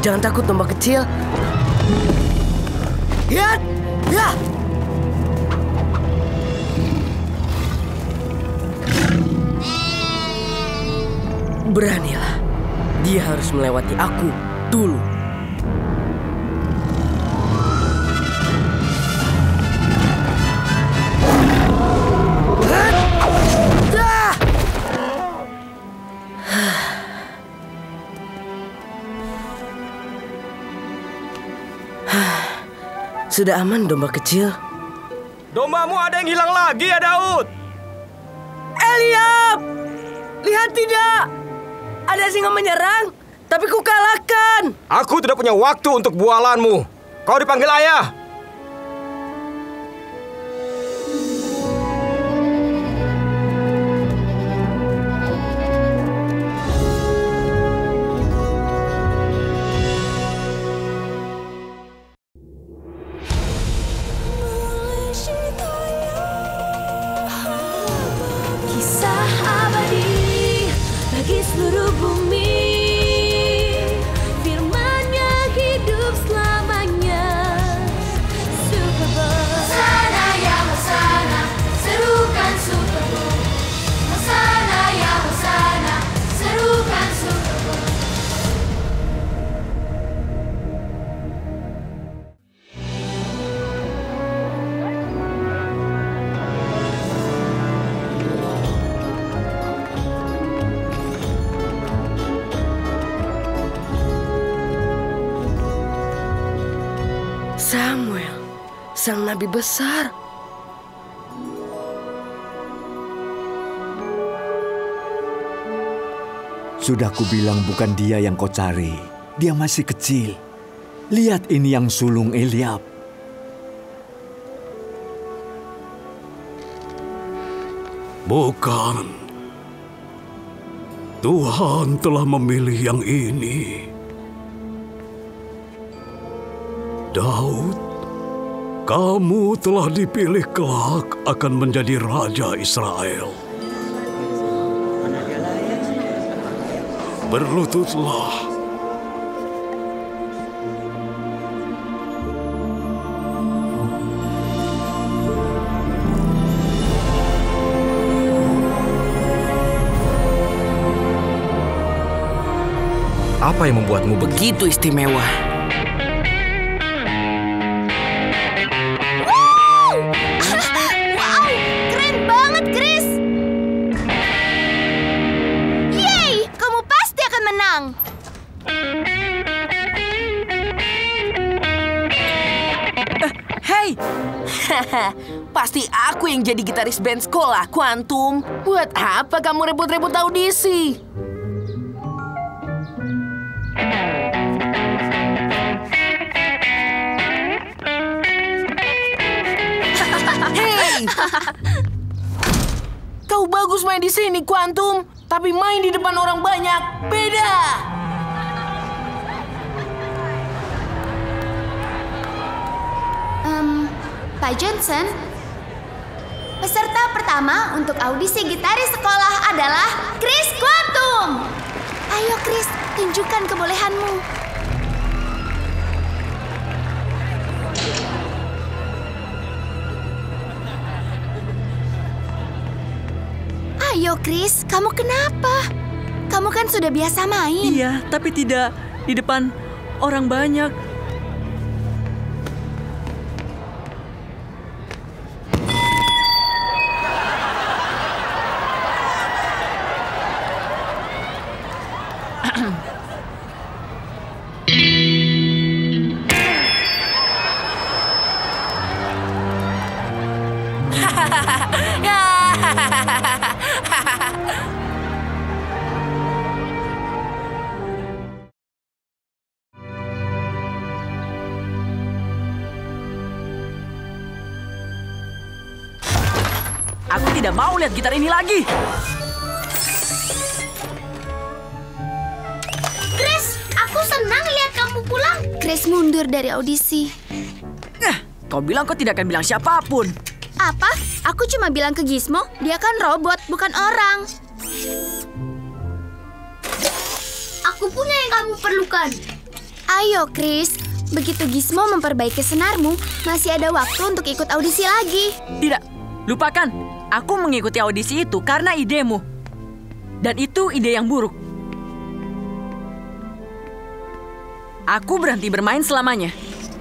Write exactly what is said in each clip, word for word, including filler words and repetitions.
Jangan takut domba kecil. Ya, ya. Beranilah. Dia harus melewati aku dulu. Sudah aman, domba kecil. Dombamu ada yang hilang lagi ya, Daud? Eliab! Lihat tidak? Ada singa menyerang, tapi ku kalahkan. Aku tidak punya waktu untuk bualanmu. Kau dipanggil ayah. Samuel, sang nabi besar. Sudah kubilang bukan dia yang kau cari. Dia masih kecil. Lihat ini yang sulung Eliab. Bukan. Tuhan telah memilih yang ini. Daud, kamu telah dipilih kelak akan menjadi Raja Israel. Berlututlah. Apa yang membuatmu begitu istimewa? Pasti aku yang jadi gitaris band sekolah, Quantum. Buat apa kamu rebut-rebut audisi? Hei! Kau bagus main di sini, Quantum. Tapi main di depan orang banyak, beda. Um, Pak Johnson, peserta pertama untuk audisi gitaris sekolah adalah Chris Quantum. Ayo Chris, tunjukkan kebolehanmu. Ayo Chris, kamu kenapa? Kamu kan sudah biasa main. Iya, tapi tidak di depan orang banyak. Aku tidak mau lihat gitar ini lagi. Chris, aku senang lihat kamu pulang. Chris mundur dari audisi. Nah, kau bilang kau tidak akan bilang siapapun. Apa? Aku cuma bilang ke Gizmo, dia kan robot, bukan orang. Aku punya yang kamu perlukan. Ayo, Chris. Begitu Gizmo memperbaiki senarmu, masih ada waktu untuk ikut audisi lagi. Tidak, lupakan. Aku mengikuti audisi itu karena idemu. Dan itu ide yang buruk. Aku berhenti bermain selamanya.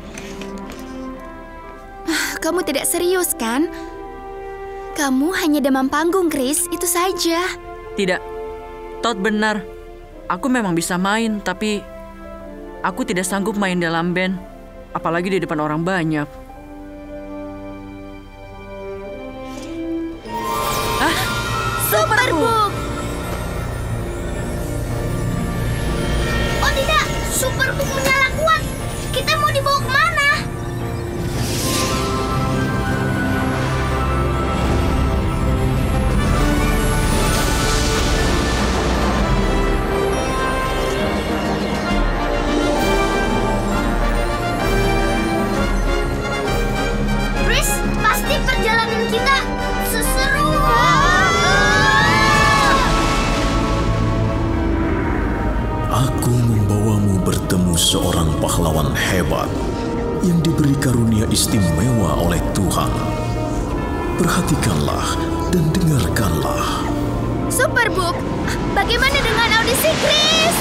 Kamu tidak serius, kan? Kamu hanya demam panggung, Chris. Itu saja. Tidak, Todd benar. Aku memang bisa main, tapi aku tidak sanggup main dalam band, apalagi di depan orang banyak. Hah? Superbook! Oh tidak, Superbook menyala kuat. Kita mau dibawa kemana? Perjalanan kita seseru. Aku membawamu bertemu seorang pahlawan hebat yang diberi karunia istimewa oleh Tuhan. Perhatikanlah dan dengarkanlah. Superbook, bagaimana dengan audisi Chris?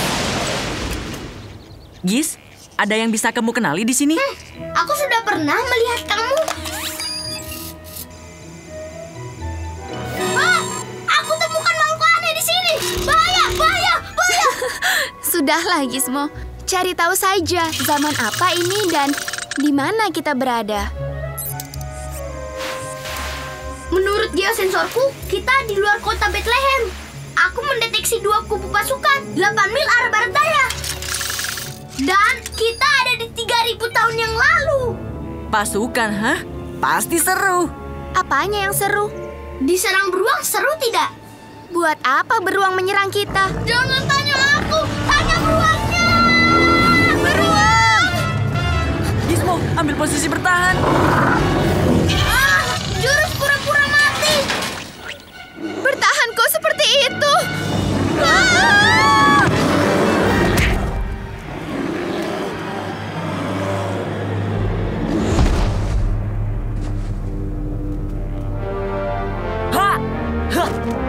Giz, ada yang bisa kamu kenali di sini? Hmm, aku sudah pernah melihat kamu. Sudahlah, Gizmo. Cari tahu saja zaman apa ini dan di mana kita berada. Menurut geosensorku, kita di luar kota Bethlehem. Aku mendeteksi dua kubu pasukan delapan mil arah barat daya. Dan kita ada di tiga ribu tahun yang lalu. Pasukan, hah? Pasti seru. Apanya yang seru? Diserang beruang seru tidak? Buat apa beruang menyerang kita? Jangan tanya aku, tanya beruangnya! Beruang! Gizmo, ambil posisi bertahan. Ah, jurus pura-pura mati! Bertahan kok seperti itu? Ah! Ha! Ha!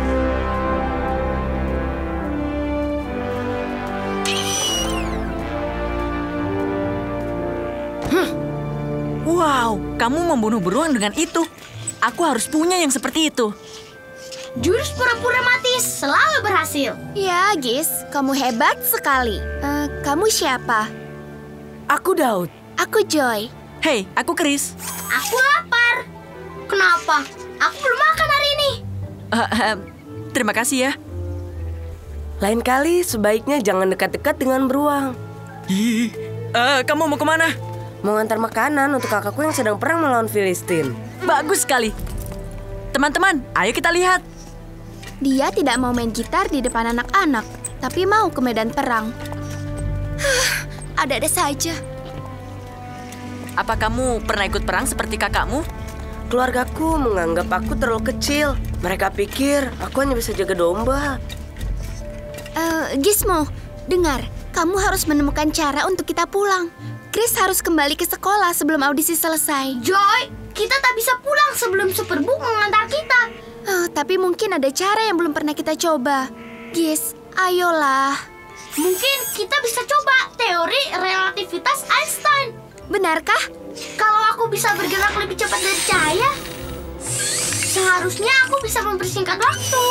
Wow, kamu membunuh beruang dengan itu. Aku harus punya yang seperti itu. Jurus pura-pura mati selalu berhasil. Ya, Giz, kamu hebat sekali. Uh, kamu siapa? Aku Daud. Aku Joy. Hei, aku Chris. Aku lapar. Kenapa? Aku belum makan hari ini. Uh, uh, terima kasih ya. Lain kali sebaiknya jangan dekat-dekat dengan beruang. Ih, uh, kamu mau kemana? Mau ngantar makanan untuk kakakku yang sedang perang melawan Filistin. Bagus sekali. Teman-teman, ayo kita lihat. Dia tidak mau main gitar di depan anak-anak, tapi mau ke medan perang. Ada-ada saja. Apa kamu pernah ikut perang seperti kakakmu? Keluargaku menganggap aku terlalu kecil. Mereka pikir aku hanya bisa jaga domba. Uh, Gizmo, dengar. Kamu harus menemukan cara untuk kita pulang. Chris harus kembali ke sekolah sebelum audisi selesai. Joy, kita tak bisa pulang sebelum Superbook mengantar kita. Oh, tapi mungkin ada cara yang belum pernah kita coba. Giz, ayolah. Mungkin kita bisa coba teori relativitas Einstein. Benarkah? Kalau aku bisa bergerak lebih cepat dari cahaya, seharusnya aku bisa mempersingkat waktu.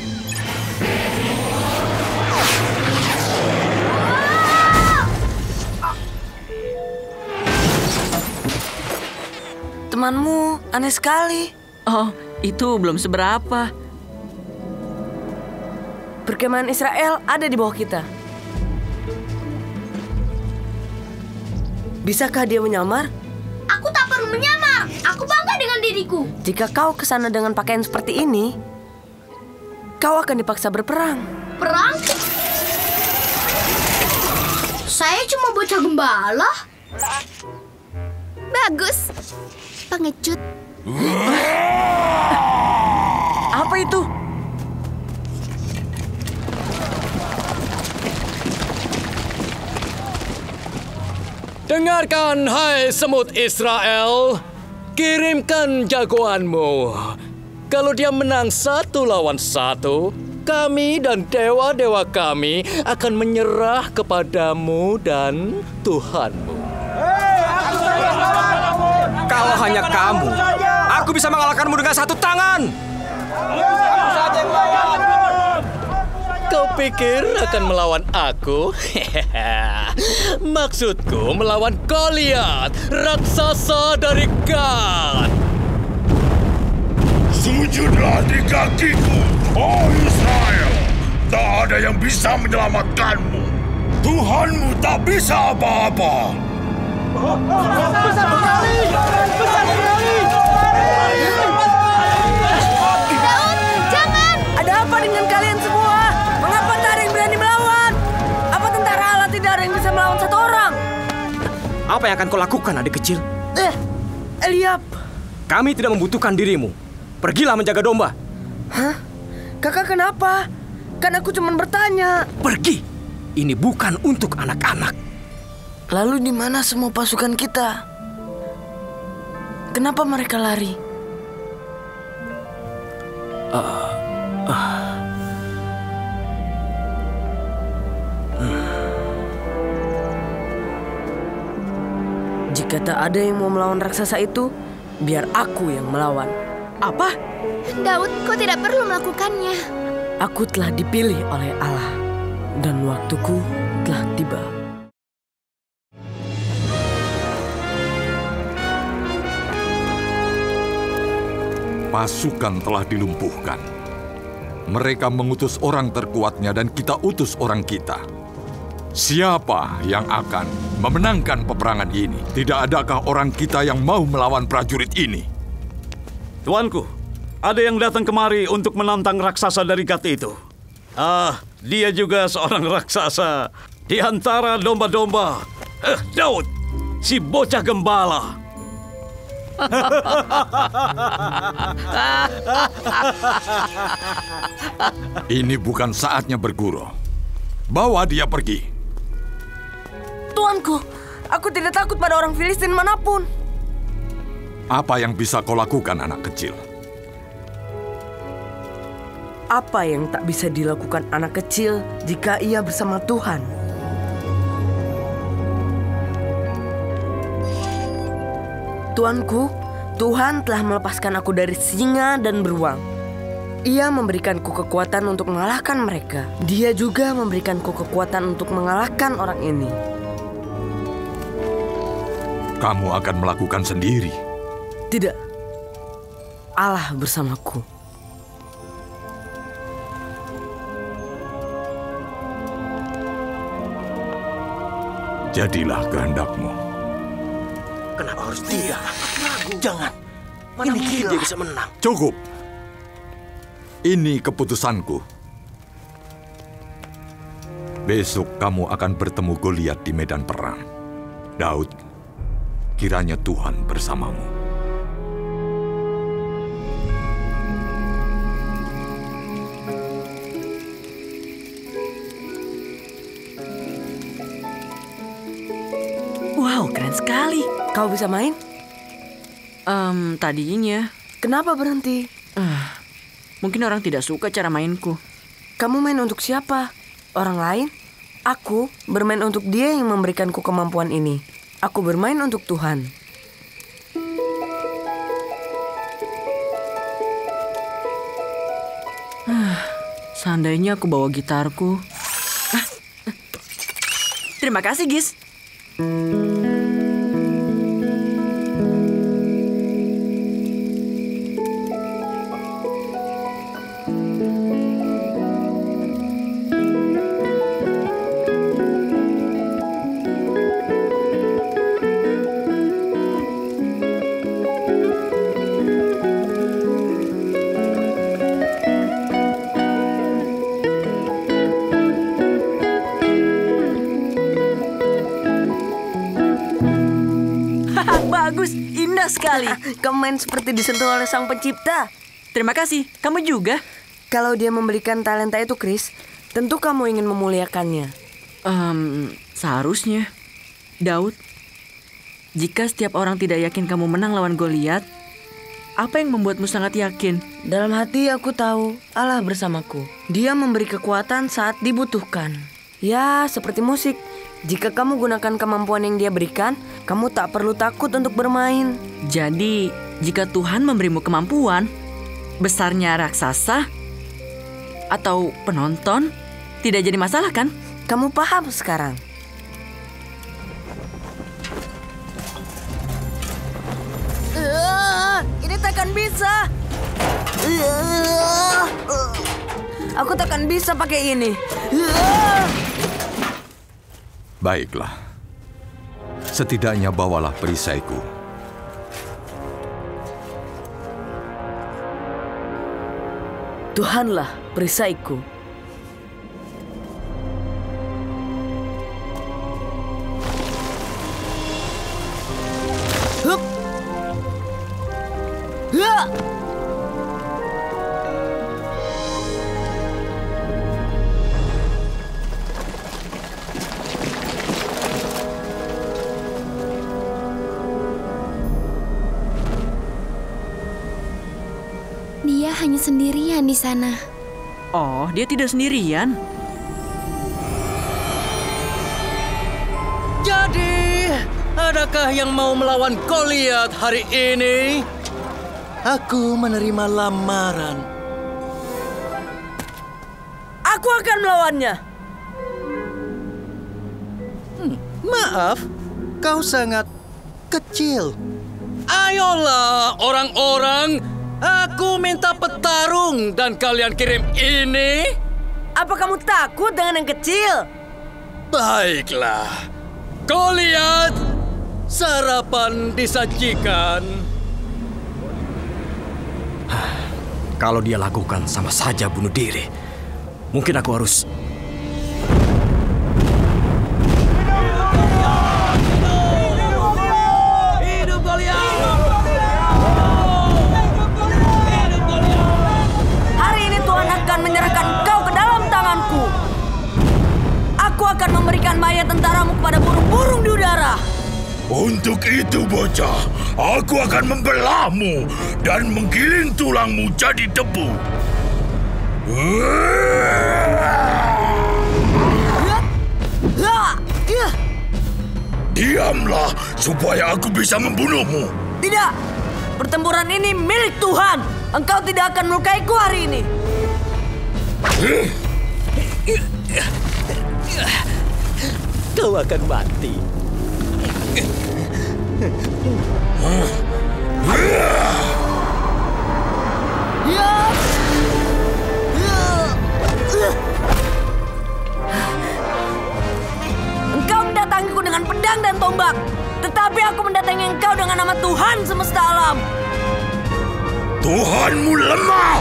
Temanmu aneh sekali. Oh, itu belum seberapa. Perkemahan Israel ada di bawah kita. Bisakah dia menyamar? Aku tak perlu menyamar. Aku bangga dengan diriku. Jika kau ke sana dengan pakaian seperti ini, kau akan dipaksa berperang. Perang? Saya cuma bocah gembala. Bagus. Pengecut. Apa itu? Dengarkan, hai semut Israel. Kirimkan jagoanmu. Kalau dia menang satu lawan satu, kami dan dewa-dewa kami akan menyerah kepadamu dan Tuhanmu. Kalau hanya kamu, aku bisa mengalahkanmu dengan satu tangan. Kau pikir akan melawan aku? Maksudku melawan Goliat, raksasa dari Gad. Sujudlah di kakiku, oh Israel. Tak ada yang bisa menyelamatkanmu. Tuhanmu tak bisa apa-apa. Besar sekali! Besar sekali! Daud, jangan! Ada apa dengan kalian semua? Mengapa tak ada yang berani melawan? Apa tentara Allah tidak ada yang bisa melawan satu orang? Apa yang akan kau lakukan, adik kecil? Eh, Eliab. Kami tidak membutuhkan dirimu. Pergilah menjaga domba. Hah? Kakak kenapa? Kan aku cuma bertanya. Pergi. Ini bukan untuk anak-anak. Lalu di mana semua pasukan kita? Kenapa mereka lari? Uh, uh. Jika tak ada yang mau melawan raksasa itu, biar aku yang melawan. Apa? Daud, kau tidak perlu melakukannya. Aku telah dipilih oleh Allah, dan waktuku telah tiba. Pasukan telah dilumpuhkan. Mereka mengutus orang terkuatnya dan kita utus orang kita. Siapa yang akan memenangkan peperangan ini? Tidak adakah orang kita yang mau melawan prajurit ini? Tuanku, ada yang datang kemari untuk menantang raksasa dari Gad itu. Ah, dia juga seorang raksasa di antara domba-domba. Eh, Daud, si bocah gembala. Ini bukan saatnya bergurau. Bawa dia pergi. Tuanku, aku tidak takut pada orang Filistin manapun. Apa yang bisa kau lakukan, anak kecil? Apa yang tak bisa dilakukan anak kecil jika ia bersama Tuhan? Tuanku, Tuhan telah melepaskan aku dari singa dan beruang. Ia memberikanku kekuatan untuk mengalahkan mereka. Dia juga memberikanku kekuatan untuk mengalahkan orang ini. Kamu akan melakukan sendiri. Tidak. Allah bersamaku. Jadilah kehendakmu. Kenapa harus tidak? Jangan. Mana mungkin dia bisa menang? Cukup. Ini keputusanku. Besok kamu akan bertemu Goliat di medan perang. Daud, kiranya Tuhan bersamamu. Wow, keren sekali. Kau bisa main? Um, tadinya. Kenapa berhenti? Uh, mungkin orang tidak suka cara mainku. Kamu main untuk siapa? Orang lain? Aku bermain untuk Dia yang memberikanku kemampuan ini. Aku bermain untuk Tuhan. Uh, seandainya aku bawa gitarku. Uh, uh. Terima kasih, Gis. Bagus, indah sekali. Kamu main seperti disentuh oleh Sang Pencipta. Terima kasih, kamu juga. Kalau Dia memberikan talenta itu, Chris, tentu kamu ingin memuliakannya. Um, seharusnya. Daud, Jika setiap orang tidak yakin kamu menang lawan Goliat, apa yang membuatmu sangat yakin? Dalam hati aku tahu Allah bersamaku. Dia memberi kekuatan saat dibutuhkan. Ya, seperti musik. Jika kamu gunakan kemampuan yang Dia berikan, kamu tak perlu takut untuk bermain. Jadi, jika Tuhan memberimu kemampuan, besarnya raksasa atau penonton tidak jadi masalah kan? Kamu paham sekarang? Uh, ini takkan bisa. Uh, uh, aku takkan bisa pakai ini. Uh. Baiklah. Setidaknya bawalah perisaiku. Tuhanlah perisaiku. Hup. Ya. Dia hanya sendirian di sana. Oh, dia tidak sendirian. Jadi, adakah yang mau melawan Goliat hari ini? Aku menerima lamaran. Aku akan melawannya. Hmm, maaf, kau sangat kecil. Ayolah orang-orang, aku minta petarung dan kalian kirim ini. Apa kamu takut dengan yang kecil? Baiklah, Goliat, sarapan disajikan. Kalau dia lakukan, sama saja bunuh diri. Mungkin aku harus... Hidup Goliat! Hari ini Tuhan akan menyerahkan kau ke dalam tanganku. Aku akan memberikan mayat tentaramu kepada burung-burung di udara. Untuk itu, bocah, aku akan membelahmu dan menggiling tulangmu jadi debu. Diamlah, supaya aku bisa membunuhmu. Tidak, pertempuran ini milik Tuhan. Engkau tidak akan melukaiku hari ini. Kau akan mati. Engkau mendatangiku dengan pedang dan tombak, tetapi aku mendatangi engkau dengan nama Tuhan semesta alam. Tuhanmu lemah.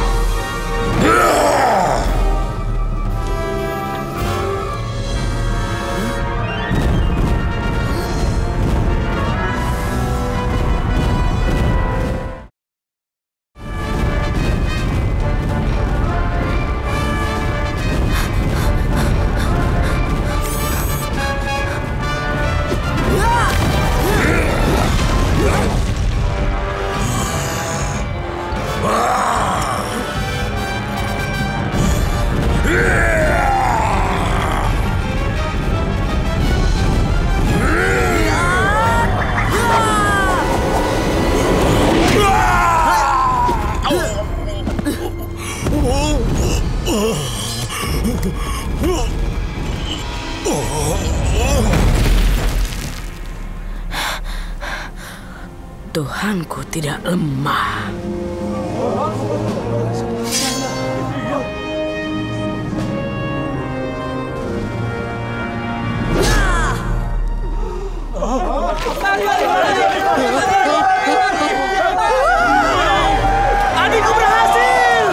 Tuhanku tidak lemah. Adikku berhasil!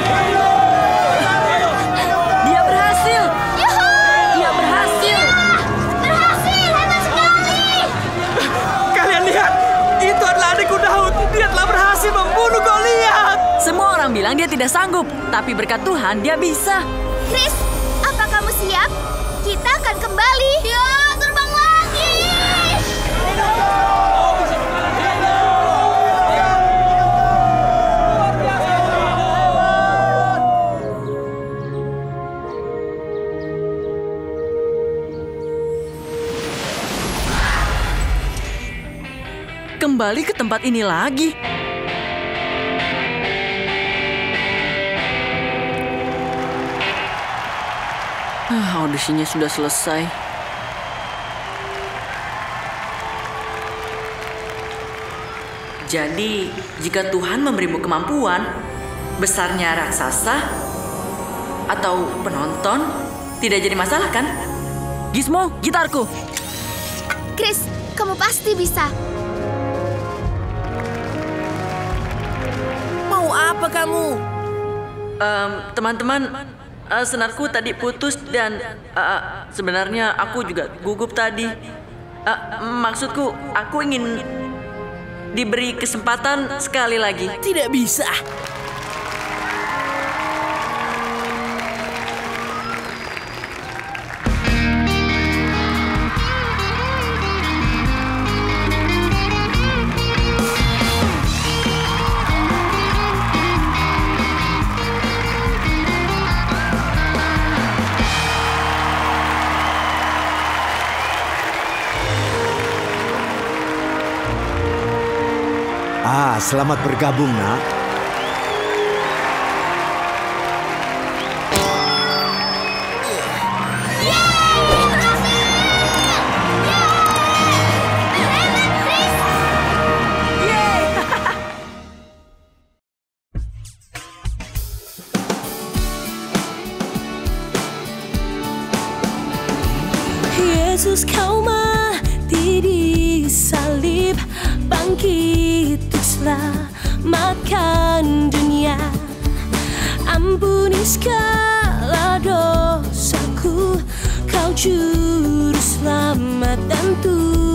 Dia berhasil! Dia berhasil! Berhasil, hebat sekali! Kalian lihat, itu adalah adikku Daud. Dia telah berhasil membunuh Goliat. Semua orang bilang dia tidak sanggup, tapi berkat Tuhan dia bisa. Chris, apa kamu siap? Kita akan kembali. Ya, terbang lagi! kembali ke tempat ini lagi. Ah, audisinya sudah selesai. Jadi, jika Tuhan memberimu kemampuan, besarnya raksasa atau penonton tidak jadi masalah kan? Gizmo, gitarku. Chris, kamu pasti bisa. Mau apa kamu? Um, teman-teman, uh, senarku tadi putus dan uh, sebenarnya aku juga gugup tadi. Uh, maksudku, aku ingin diberi kesempatan sekali lagi. Tidak bisa. Ah, selamat bergabung, nak. Yesus, kau mati di salib, bangkit selamatkan dunia, ampuni segala dosaku, kau juru selamat dan Tuhan.